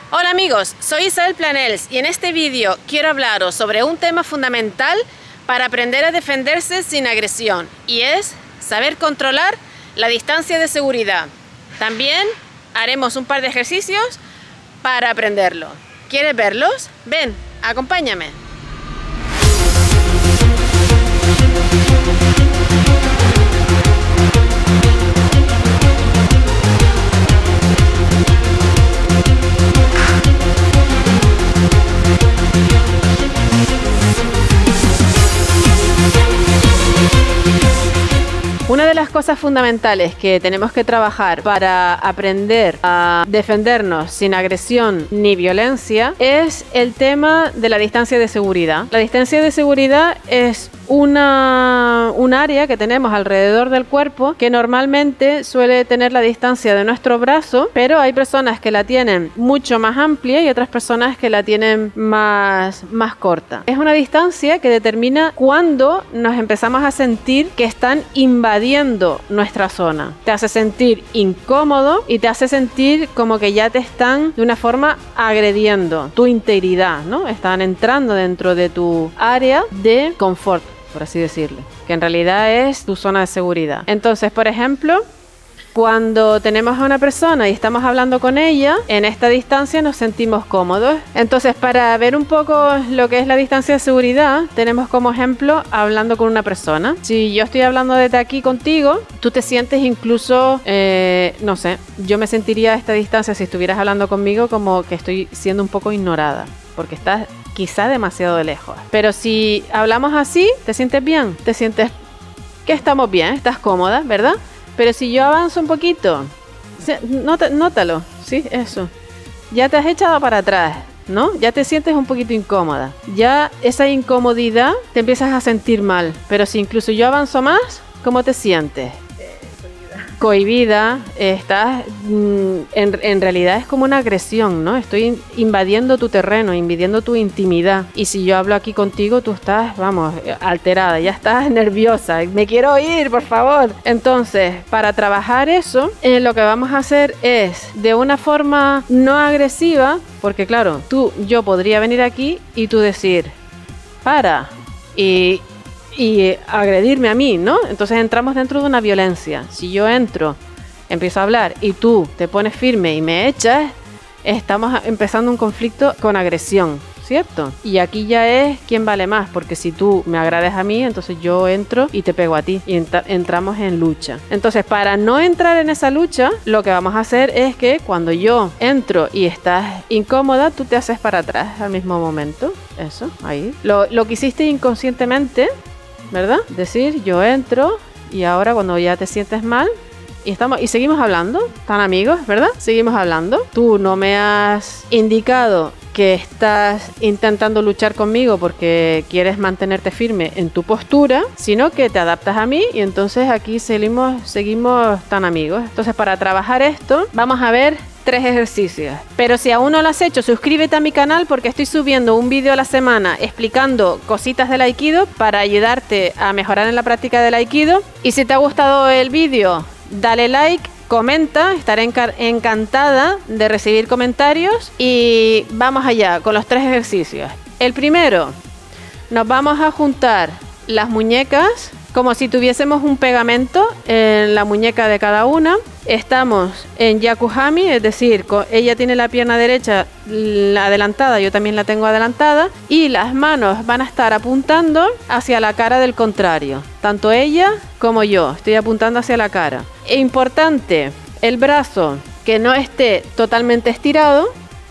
Hola amigos, soy Isabel Planels y en este vídeo quiero hablaros sobre un tema fundamental para aprender a defenderse sin agresión, y es saber controlar la distancia de seguridad. También haremos un par de ejercicios para aprenderlo. ¿Quieres verlos? Ven, acompáñame. Una de las cosas fundamentales que tenemos que trabajar para aprender a defendernos sin agresión ni violencia es el tema de la distancia de seguridad. La distancia de seguridad es un área que tenemos alrededor del cuerpo que normalmente suele tener la distancia de nuestro brazo, pero hay personas que la tienen mucho más amplia y otras personas que la tienen más corta. Es una distancia que determina cuándo nos empezamos a sentir que están invadiendo nuestra zona. Te hace sentir incómodo y te hace sentir como que ya te están de una forma agrediendo tu integridad, ¿no? Están entrando dentro de tu área de confort, por así decirlo, que en realidad es tu zona de seguridad. Entonces, por ejemplo, cuando tenemos a una persona y estamos hablando con ella, en esta distancia nos sentimos cómodos. Entonces, para ver un poco lo que es la distancia de seguridad, tenemos como ejemplo hablando con una persona. Si yo estoy hablando desde aquí contigo, tú te sientes incluso, no sé, yo me sentiría a esta distancia si estuvieras hablando conmigo como que estoy siendo un poco ignorada, porque estás quizá demasiado de lejos. Pero si hablamos así, ¿te sientes bien? ¿Te sientes que estamos bien? ¿Estás cómoda, verdad? Pero si yo avanzo un poquito, nótalo, ¿sí? Eso. Ya te has echado para atrás, ¿no? Ya te sientes un poquito incómoda. Ya esa incomodidad te empiezas a sentir mal. Pero si incluso yo avanzo más, ¿cómo te sientes? Cohibida, estás, en realidad es como una agresión, ¿no? Estoy invadiendo tu terreno, invadiendo tu intimidad. Y si yo hablo aquí contigo, tú estás, vamos, alterada, ya estás nerviosa. Me quiero ir, por favor. Entonces, para trabajar eso, lo que vamos a hacer es, de una forma no agresiva, porque claro, yo podría venir aquí y tú decir, para, y agredirme a mí, ¿no? Entonces entramos dentro de una violencia. Si yo entro, empiezo a hablar y tú te pones firme y me echas, estamos empezando un conflicto con agresión, ¿cierto? Y aquí ya es quién vale más, porque si tú me agrades a mí, entonces yo entro y te pego a ti y entramos en lucha. Entonces, para no entrar en esa lucha, lo que vamos a hacer es que cuando yo entro y estás incómoda, tú te haces para atrás al mismo momento. Eso, ahí. Lo que hiciste inconscientemente, ¿verdad? Decir, yo entro y ahora cuando ya te sientes mal y seguimos hablando, tan amigos, ¿verdad? Seguimos hablando. Tú no me has indicado que estás intentando luchar conmigo porque quieres mantenerte firme en tu postura, sino que te adaptas a mí y entonces aquí seguimos tan amigos. Entonces, para trabajar esto, vamos a ver 3 ejercicios. Pero si aún no lo has hecho, suscríbete a mi canal porque estoy subiendo un vídeo a la semana explicando cositas del Aikido para ayudarte a mejorar en la práctica del Aikido. Y si te ha gustado el vídeo, dale like, comenta, estaré encantada de recibir comentarios y vamos allá con los 3 ejercicios. El primero, nos vamos a juntar las muñecas como si tuviésemos un pegamento en la muñeca de cada una. Estamos en Yakuhami, es decir, ella tiene la pierna derecha adelantada, yo también la tengo adelantada, y las manos van a estar apuntando hacia la cara del contrario. Tanto ella como yo, estoy apuntando hacia la cara. Es importante el brazo que no esté totalmente estirado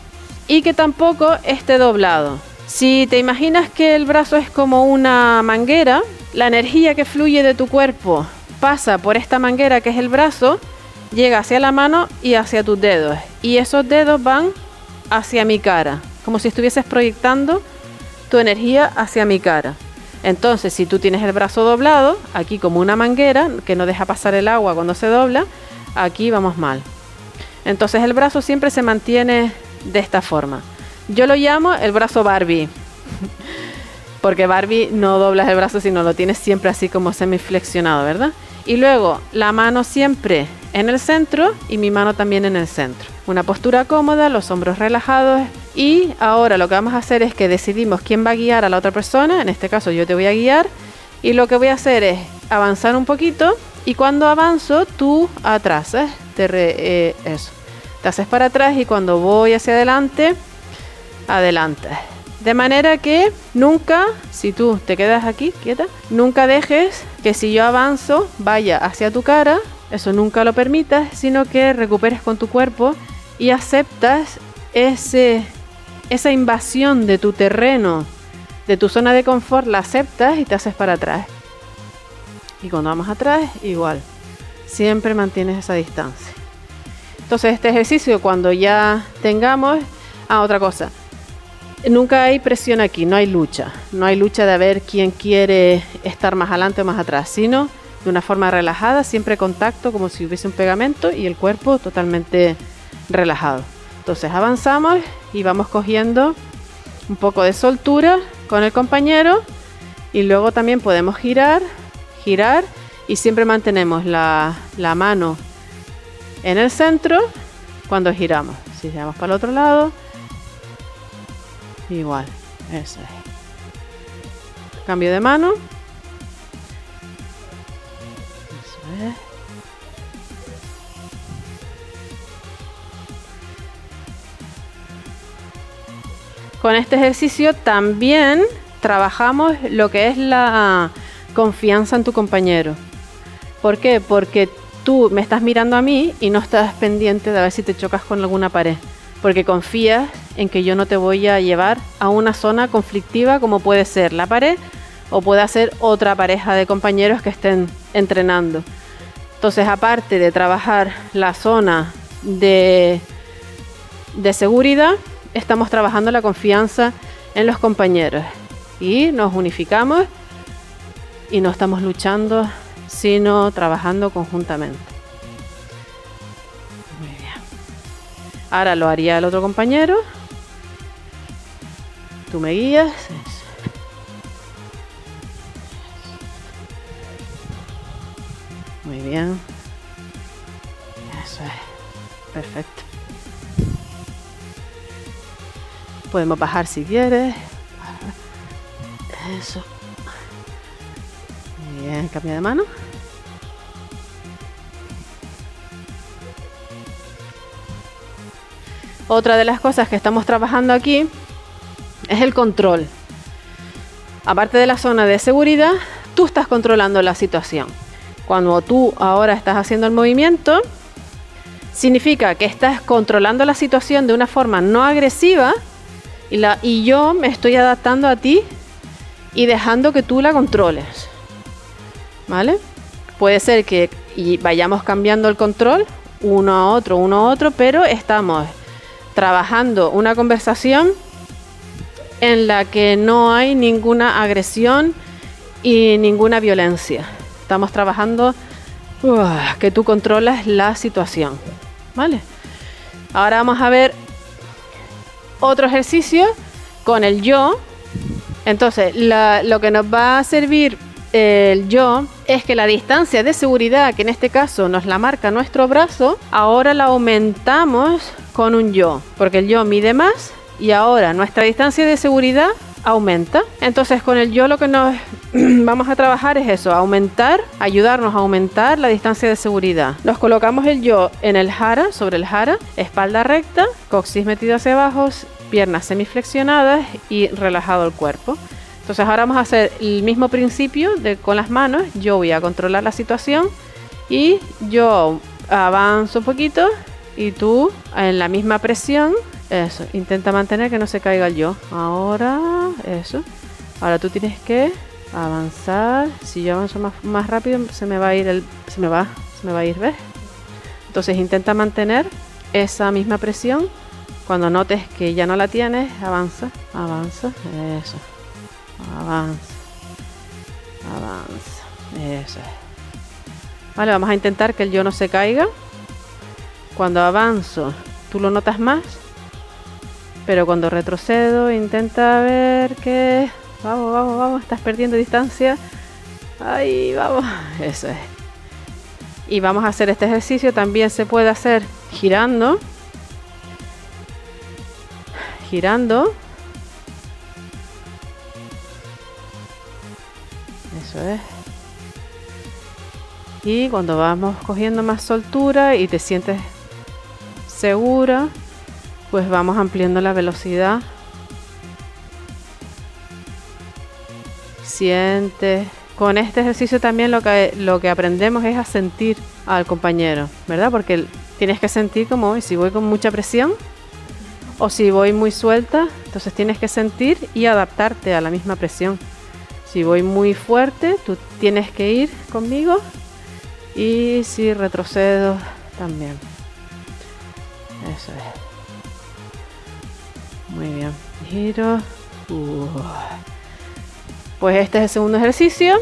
y que tampoco esté doblado. Si te imaginas que el brazo es como una manguera, la energía que fluye de tu cuerpo pasa por esta manguera que es el brazo, llega hacia la mano y hacia tus dedos. Y esos dedos van hacia mi cara, como si estuvieses proyectando tu energía hacia mi cara. Entonces, si tú tienes el brazo doblado, aquí como una manguera que no deja pasar el agua cuando se dobla, aquí vamos mal. Entonces el brazo siempre se mantiene de esta forma. Yo lo llamo el brazo Barbie. Porque Barbie no doblas el brazo, sino lo tienes siempre así como semiflexionado, ¿verdad? Y luego la mano siempre en el centro y mi mano también en el centro. Una postura cómoda, los hombros relajados. Y ahora lo que vamos a hacer es que decidimos quién va a guiar a la otra persona. En este caso yo te voy a guiar. Y lo que voy a hacer es avanzar un poquito. Y cuando avanzo, tú atrás. Eso. Te haces para atrás y cuando voy hacia adelante, adelante. De manera que nunca, si tú te quedas aquí quieta, nunca dejes que si yo avanzo vaya hacia tu cara, eso nunca lo permitas, sino que recuperes con tu cuerpo y aceptas esa invasión de tu terreno, de tu zona de confort, la aceptas y te haces para atrás. Y cuando vamos atrás, igual, siempre mantienes esa distancia. Entonces este ejercicio cuando ya tengamos, otra cosa. Nunca hay presión aquí, no hay lucha. No hay lucha de ver quién quiere estar más adelante o más atrás, sino de una forma relajada, siempre contacto como si hubiese un pegamento y el cuerpo totalmente relajado. Entonces avanzamos y vamos cogiendo un poco de soltura con el compañero y luego también podemos girar y siempre mantenemos la mano en el centro cuando giramos. Si giramos para el otro lado, igual, eso es. Cambio de mano. Eso es. Con este ejercicio también trabajamos lo que es la confianza en tu compañero. ¿Por qué? Porque tú me estás mirando a mí y no estás pendiente de ver si te chocas con alguna pared. Porque confías en que yo no te voy a llevar a una zona conflictiva como puede ser la pared o puede ser otra pareja de compañeros que estén entrenando. Entonces, aparte de trabajar la zona de seguridad, estamos trabajando la confianza en los compañeros y nos unificamos y no estamos luchando, sino trabajando conjuntamente. Muy bien. Ahora lo haría el otro compañero. Tú me guías. Muy bien. Eso es. Perfecto. Podemos bajar si quieres. Eso. Muy bien, cambia de mano. Otra de las cosas que estamos trabajando aquí es el control. Aparte de la zona de seguridad, tú estás controlando la situación. Cuando tú ahora estás haciendo el movimiento, significa que estás controlando la situación de una forma no agresiva y yo me estoy adaptando a ti y dejando que tú la controles. ¿Vale? Puede ser que vayamos cambiando el control uno a otro, pero estamos trabajando una conversación en la que no hay ninguna agresión y ninguna violencia. Estamos trabajando que tú controlas la situación. ¿Vale? Ahora vamos a ver otro ejercicio con el yo. Entonces, lo que nos va a servir el yo es que la distancia de seguridad, que en este caso nos la marca nuestro brazo, ahora la aumentamos con un yo, porque el yo mide más y ahora nuestra distancia de seguridad aumenta. Entonces con el yo lo que nos vamos a trabajar es eso, ayudarnos a aumentar la distancia de seguridad. Nos colocamos el yo en el jara, sobre el jara, espalda recta, coxis metido hacia abajo, piernas semiflexionadas y relajado el cuerpo. Entonces ahora vamos a hacer el mismo principio con las manos. Yo voy a controlar la situación y yo avanzo un poquito y tú en la misma presión, eso, intenta mantener que no se caiga el yo. Ahora, eso. Ahora tú tienes que avanzar. Si yo avanzo más rápido se me va a ir ¿ves? Entonces intenta mantener esa misma presión. Cuando notes que ya no la tienes, avanza, eso. Avanza, eso es. Vale, vamos a intentar que el yo no se caiga. Cuando avanzo, tú lo notas más, pero cuando retrocedo, intenta ver que vamos, estás perdiendo distancia. Ahí, vamos, eso es. Y vamos a hacer este ejercicio, también se puede hacer girando. Eso es. Y cuando vamos cogiendo más soltura y te sientes segura, pues vamos ampliando la velocidad. Sientes. Con este ejercicio también lo que aprendemos es a sentir al compañero, ¿verdad? Porque tienes que sentir como si voy con mucha presión o si voy muy suelta, entonces tienes que sentir y adaptarte a la misma presión. Si voy muy fuerte, tú tienes que ir conmigo, y si retrocedo también. Eso es. Muy bien. Giro. Pues este es el segundo ejercicio.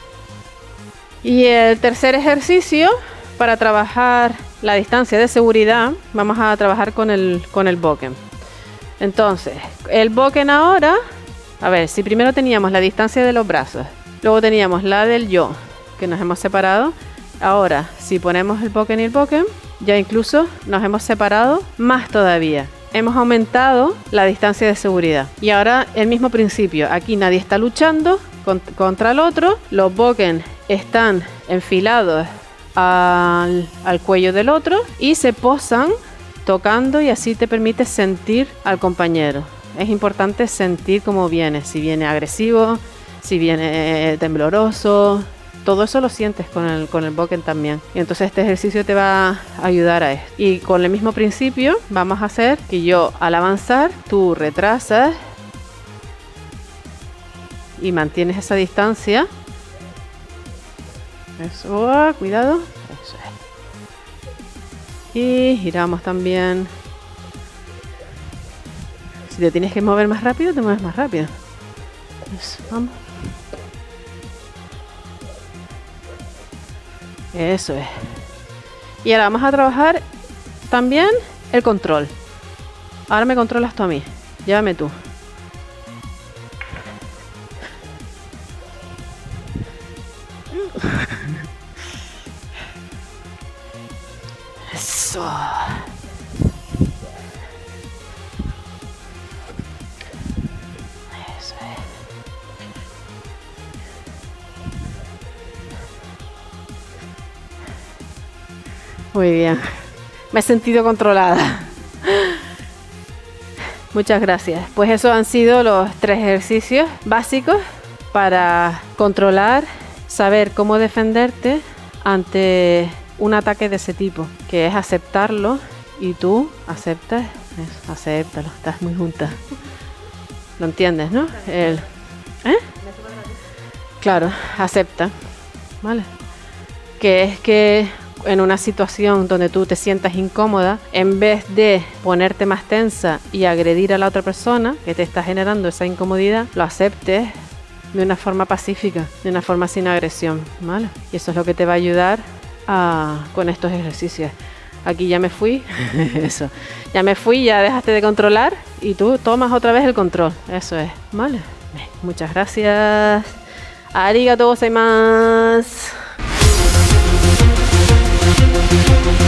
Y el tercer ejercicio, para trabajar la distancia de seguridad, vamos a trabajar con el bokken. Entonces, el bokken ahora, a ver, si primero teníamos la distancia de los brazos, luego teníamos la del yo, que nos hemos separado. Ahora, si ponemos el bokken y el bokken, ya incluso nos hemos separado más todavía. Hemos aumentado la distancia de seguridad. Y ahora el mismo principio. Aquí nadie está luchando contra el otro. Los bokken están enfilados al cuello del otro y se posan tocando, y así te permite sentir al compañero. Es importante sentir cómo viene. Si viene agresivo, si viene tembloroso. Todo eso lo sientes con el bokken también. Y entonces este ejercicio te va a ayudar a esto. Y con el mismo principio vamos a hacer que yo al avanzar, tú retrasas y mantienes esa distancia. Eso, cuidado. Eso es. Y giramos también. Si te tienes que mover más rápido, te mueves más rápido. Eso, vamos. Eso es. Y ahora vamos a trabajar también el control. Ahora me controlas tú a mí. Llévame tú. Eso. Eso es. Muy bien. Me he sentido controlada. Muchas gracias. Pues esos han sido los 3 ejercicios básicos para controlar, saber cómo defenderte ante un ataque de ese tipo, que es aceptarlo, y tú aceptas eso, acéptalo, estás muy junta. ¿Lo entiendes, no? Claro, acepta, ¿vale? Que es que en una situación donde tú te sientas incómoda, en vez de ponerte más tensa y agredir a la otra persona que te está generando esa incomodidad, lo aceptes de una forma pacífica, de una forma sin agresión, ¿vale? Y eso es lo que te va a ayudar con estos ejercicios. Aquí ya me fui, eso, ya me fui, ya dejaste de controlar y tú tomas otra vez el control, eso es, ¿vale? Muchas gracias. Arigatou gozaimasu.